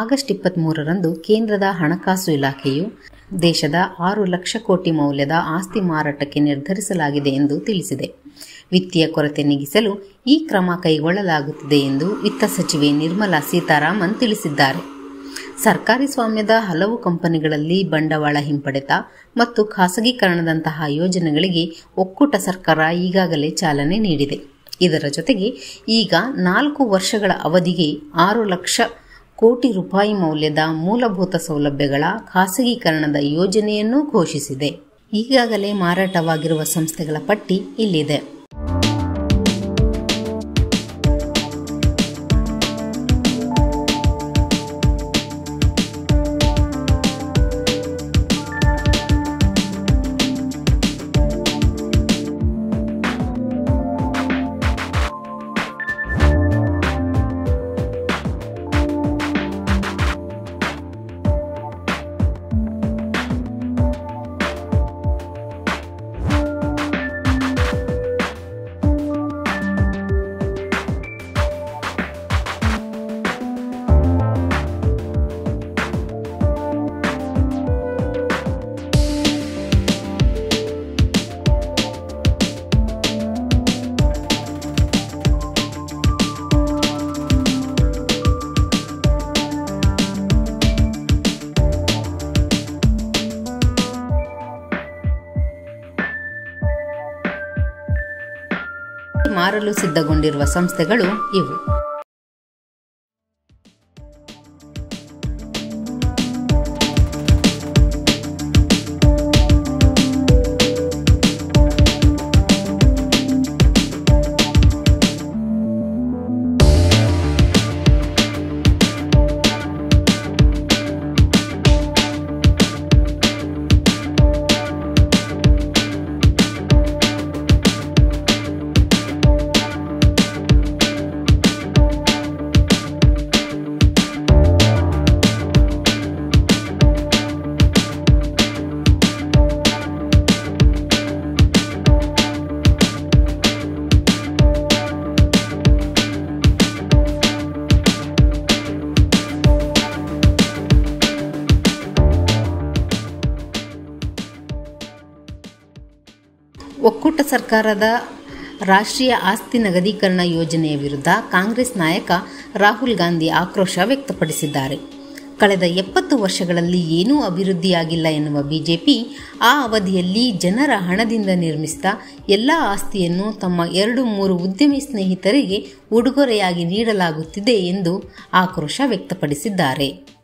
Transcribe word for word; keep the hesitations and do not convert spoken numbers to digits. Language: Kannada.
ಆಗಸ್ಟ್ ಇಪ್ಪತ್ತ್ಮೂರರಂದು ಕೇಂದ್ರದ ಹಣಕಾಸು ಇಲಾಖೆಯು ದೇಶದ ಆರು ಲಕ್ಷ ಕೋಟಿ ಮೌಲ್ಯದ ಆಸ್ತಿ ಮಾರಾಟಕ್ಕೆ ನಿರ್ಧರಿಸಲಾಗಿದೆ ಎಂದು ತಿಳಿಸಿದೆ. ವಿತ್ತೀಯ ಕೊರತೆ ನೀಗಿಸಲು ಈ ಕ್ರಮ ಕೈಗೊಳ್ಳಲಾಗುತ್ತಿದೆ ಎಂದು ವಿತ್ತ ಸಚಿವೆ ನಿರ್ಮಲಾ ಸೀತಾರಾಮನ್ ತಿಳಿಸಿದ್ದಾರೆ. ಸರ್ಕಾರಿ ಸ್ವಾಮ್ಯದ ಹಲವು ಕಂಪನಿಗಳಲ್ಲಿ ಬಂಡವಾಳ ಹಿಂಪಡೆತ ಮತ್ತು ಖಾಸಗೀಕರಣದಂತಹ ಯೋಜನೆಗಳಿಗೆ ಒಕ್ಕೂಟ ಸರ್ಕಾರ ಈಗಾಗಲೇ ಚಾಲನೆ ನೀಡಿದೆ. ಇದರ ಜೊತೆಗೆ ಈಗ ನಾಲ್ಕು ವರ್ಷಗಳ ಅವಧಿಗೆ ಆರು ಲಕ್ಷ ಕೋಟಿ ರೂಪಾಯಿ ಮೌಲ್ಯದ ಮೂಲಭೂತ ಸೌಲಭ್ಯಗಳ ಖಾಸಗೀಕರಣದ ಯೋಜನೆಯನ್ನೂ ಘೋಷಿಸಿದೆ. ಈಗಾಗಲೇ ಮಾರಾಟವಾಗಿರುವ ಸಂಸ್ಥೆಗಳ ಪಟ್ಟಿ ಇಲ್ಲಿದೆ. ಮಾರಲು ಸಿದ್ಧಗೊಂಡಿರುವ ಸಂಸ್ಥೆಗಳು ಇವು. ಒಕ್ಕೂಟ ಸರ್ಕಾರದ ರಾಷ್ಟ್ರೀಯ ಆಸ್ತಿ ನಗದೀಕರಣ ಯೋಜನೆಯ ವಿರುದ್ಧ ಕಾಂಗ್ರೆಸ್ ನಾಯಕ ರಾಹುಲ್ ಗಾಂಧಿ ಆಕ್ರೋಶ ವ್ಯಕ್ತಪಡಿಸಿದ್ದಾರೆ. ಕಳೆದ ಎಪ್ಪತ್ತು ವರ್ಷಗಳಲ್ಲಿ ಏನೂ ಅಭಿವೃದ್ಧಿಯಾಗಿಲ್ಲ ಎನ್ನುವ ಬಿಜೆಪಿ ಆ ಅವಧಿಯಲ್ಲಿ ಜನರ ಹಣದಿಂದ ನಿರ್ಮಿಸಿದ ಎಲ್ಲ ಆಸ್ತಿಯನ್ನು ತಮ್ಮ ಎರಡು ಮೂರು ಉದ್ಯಮಿ ಸ್ನೇಹಿತರಿಗೆ ಉಡುಗೊರೆಯಾಗಿ ನೀಡಲಾಗುತ್ತಿದೆ ಎಂದು ಆಕ್ರೋಶ ವ್ಯಕ್ತಪಡಿಸಿದ್ದಾರೆ.